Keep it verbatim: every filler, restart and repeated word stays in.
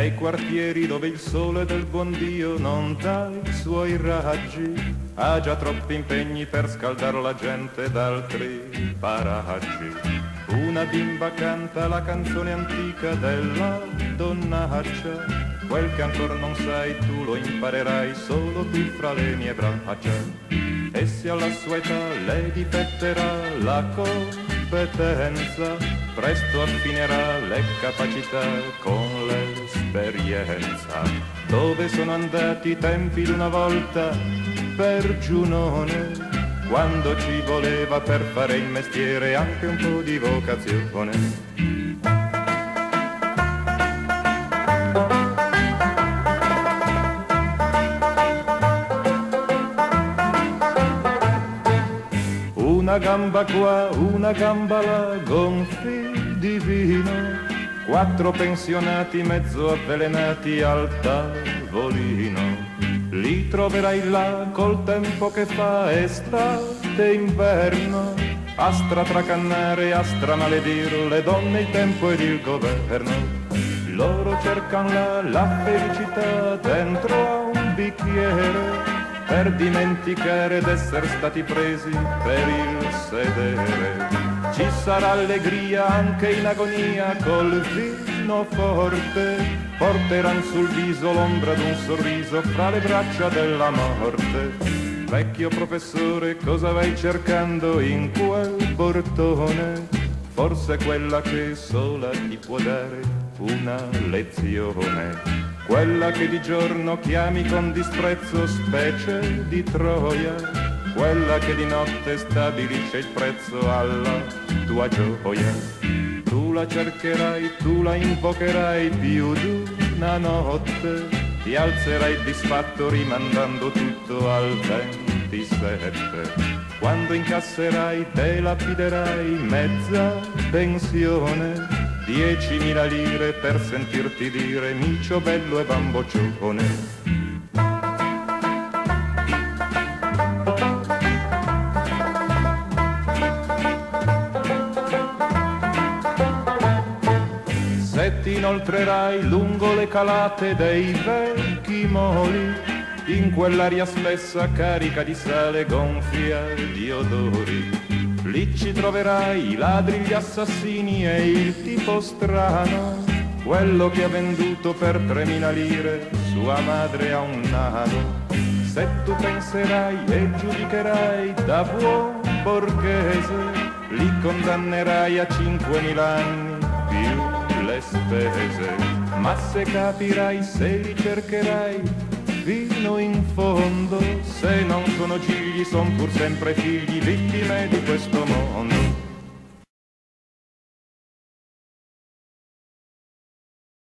nei quartieri dove il sole del buon Dio non dà i suoi raggi, ha già troppi impegni per scaldare la gente d'altri paraggi. Una bimba canta la canzone antica della donnaccia, quel che ancora non sai tu lo imparerai solo qui fra le mie braccia. E se alla sua età le difetterà la competenza, presto affinerà le capacità con l'esperienza. Dove sono andati i tempi d'una volta per Giunone, quando ci voleva per fare il mestiere anche un po' di vocazione. Una gamba qua, una gamba là, gonfi di vino, quattro pensionati mezzo avvelenati al tavolino. Li troverai là col tempo che fa estate e inverno, a stratracannare, a stramaledir le donne, il tempo ed il governo. Loro cercan là la felicità dentro a un bicchiere, per dimenticare d'essere stati presi per il sedere. Ci sarà allegria anche in agonia col vino forte, porteran sul viso l'ombra d'un sorriso fra le braccia della morte. Vecchio professore, cosa vai cercando in quel portone? Forse quella che sola ti può dare una lezione. Quella che di giorno chiami con disprezzo specie di Troia, quella che di notte stabilisce il prezzo alla tua gioia. Tu la cercherai, tu la invocherai più d'una notte, ti alzerai disfatto rimandando tutto al ventisette. Quando incasserai te lapiderai mezza pensione, diecimila lire per sentirti dire micio bello e bamboccione. Se ti inoltrerai lungo le calate dei vecchi moli, in quell'aria spessa carica di sale gonfia di odori, lì ci troverai i ladri, gli assassini e il tipo strano, quello che ha venduto per tremila lire sua madre a un nano. Se tu penserai e giudicherai da buon borghese, li condannerai a cinquemila anni più le spese. Ma se capirai, se li cercherai fino in fondo, se non sono gigli, son pur sempre figli, vittime di questo mondo.